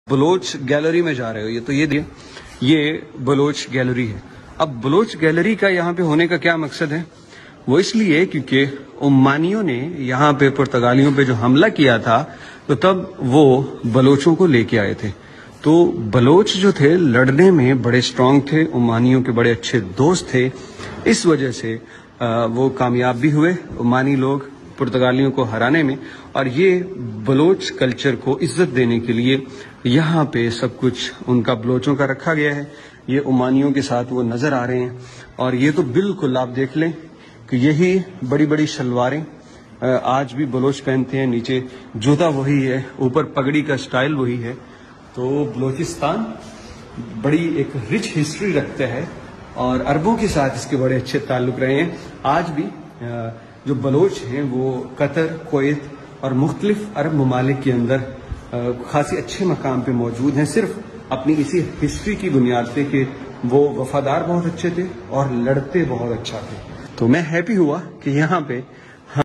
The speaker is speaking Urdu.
بلوچ گیلری میں جا رہے ہو، یہ بلوچ گیلری ہے۔ اب بلوچ گیلری کا یہاں پہ ہونے کا کیا مقصد ہے؟ وہ اس لیے کیونکہ عمانیوں نے یہاں پہ پرتگالیوں پہ جو حملہ کیا تھا تو تب وہ بلوچوں کو لے کے آئے تھے۔ تو بلوچ جو تھے لڑنے میں بڑے سٹرونگ تھے، عمانیوں کے بڑے اچھے دوست تھے، اس وجہ سے وہ کامیاب بھی ہوئے عمانی لوگ پرتگالیوں کو ہرانے میں۔ اور یہ بلوچ کلچر کو عزت دینے کے لیے یہاں پہ سب کچھ ان کا بلوچوں کا رکھا گیا ہے۔ یہ عمانیوں کے ساتھ وہ نظر آ رہے ہیں، اور یہ تو بالکل آپ دیکھ لیں کہ یہی بڑی بڑی شلواریں آج بھی بلوچ پہنتے ہیں، نیچے جوتا وہی ہے، اوپر پگڑی کا سٹائل وہی ہے۔ تو بلوچستان بڑی ایک رچ ہسٹری رکھتا ہے، اور عربوں کے ساتھ اس کے بڑے اچھے تعلق رہے ہیں۔ آج بھی جو بلوچ ہیں وہ قطر، کویت اور مختلف عرب ممالک کے اندر خاصی اچھے مقام پہ موجود ہیں، صرف اپنی اسی ہسٹری کی بنیاد پہ کہ وہ وفادار بہت اچھے تھے اور لڑتے بہت اچھا تھے۔ تو میں ہیپی ہوا کہ یہاں پہ